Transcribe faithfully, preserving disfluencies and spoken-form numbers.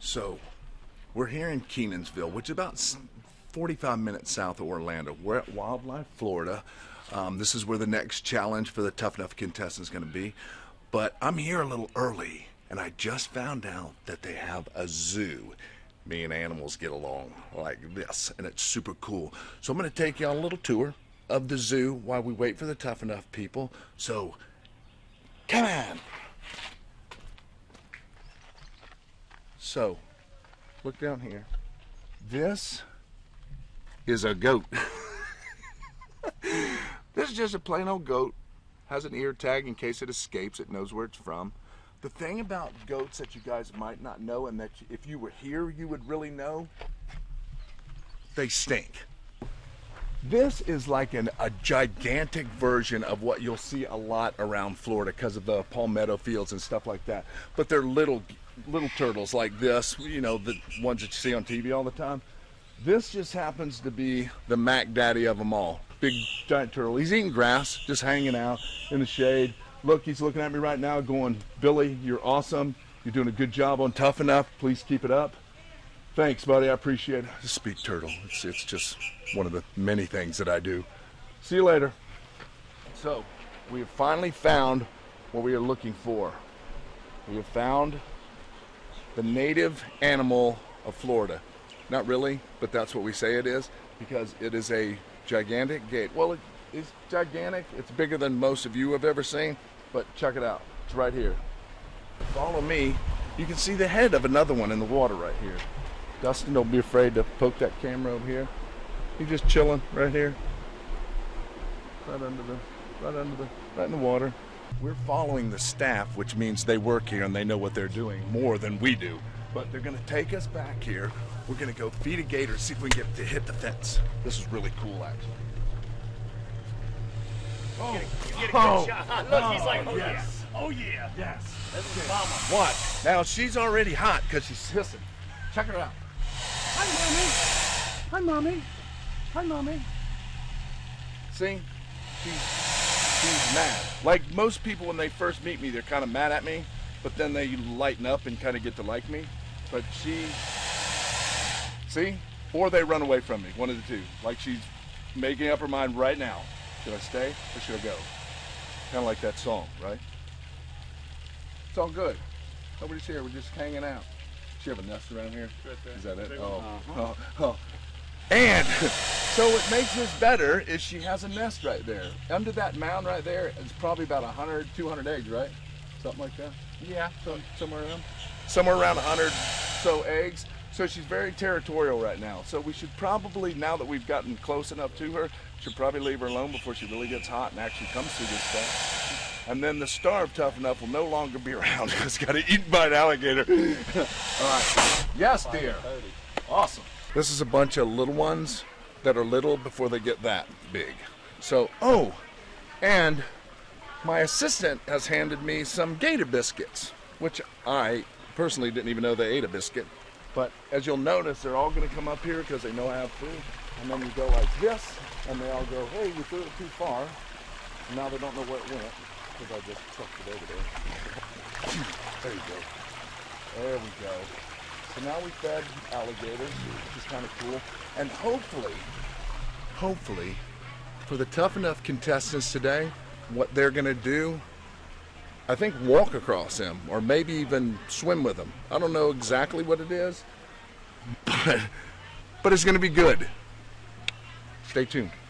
So, we're here in Kenansville, which is about forty-five minutes south of Orlando. We're at Wildlife, Florida. Um, this is where the next challenge for the Tough Enough contestants is going to be. But I'm here a little early, and I just found out that they have a zoo. Me and animals get along like this, and it's super cool. So I'm going to take you on a little tour of the zoo while we wait for the Tough Enough people. So, come on! So, look down here. This is a goat. This is just a plain old goat. Has an ear tag in case it escapes. It knows where it's from. The thing about goats that you guys might not know, and that if you were here you would really know, they stink. This is like an, a gigantic version of what you'll see a lot around Florida because of the palmetto fields and stuff like that. But they're little little turtles like this, you know, the ones that you see on T V all the time. This just happens to be the Mac Daddy of them all. Big giant turtle. He's eating grass, just hanging out in the shade. Look, he's looking at me right now going, Billy, you're awesome. You're doing a good job on Tough Enough. Please keep it up. Thanks, buddy. I appreciate it. Just speak turtle. It's, it's just one of the many things that I do. See you later. So, we have finally found what we are looking for. We have found the native animal of Florida. Not really, but that's what we say it is, because it is a gigantic gate. Well, it is gigantic. It's bigger than most of you have ever seen, but check it out. It's right here. Follow me. You can see the head of another one in the water right here. Dustin, don't be afraid to poke that camera over here. He's just chilling right here. Right under the, right under the, right in the water. We're following the staff, which means they work here and they know what they're doing more than we do. But they're gonna take us back here. We're gonna go feed a gator, see if we can get to hit the fence. This is really cool, actually. Oh, you get a, you get a good oh, shot. Look, oh, he's like, oh yes. yeah, oh yeah. Yes. This is mama. What? Now she's already hot because she's hissing. Check her out. Hi, mommy. Hi, mommy. Hi, mommy. See? She's, she's mad. Like most people when they first meet me, they're kind of mad at me, but then they lighten up and kind of get to like me. But she, see? Or they run away from me, one of the two. Like she's making up her mind right now. Should I stay or should I go? Kind of like that song, right? It's all good. Nobody's here, we're just hanging out. Does she have a nest around here? Right there. Is that it? Uh-huh. Oh, oh, oh. And so what makes this better is she has a nest right there. Under that mound right there is probably about one hundred, two hundred eggs, right? Something like that? Yeah. So, somewhere around? Somewhere around one hundred so eggs. So she's very territorial right now. So we should probably, now that we've gotten close enough to her, should probably leave her alone before she really gets hot and actually comes through this stuff. And then the starved Tough Enough will no longer be around because got eaten by an alligator. All right. Yes, dear. Awesome. This is a bunch of little ones that are little before they get that big. So, oh, and my assistant has handed me some gator biscuits, which I personally didn't even know they ate a biscuit. But as you'll notice, they're all going to come up here because they know I have food. And then you go like this, and they all go, hey, you threw it too far. And now they don't know where it went because I just chucked it over there. There you go. There we go. So now we fed alligators, which is kind of cool. And hopefully, hopefully, for the Tough Enough contestants today, what they're going to do, I think walk across him or maybe even swim with him. I don't know exactly what it is, but, but it's going to be good. Stay tuned.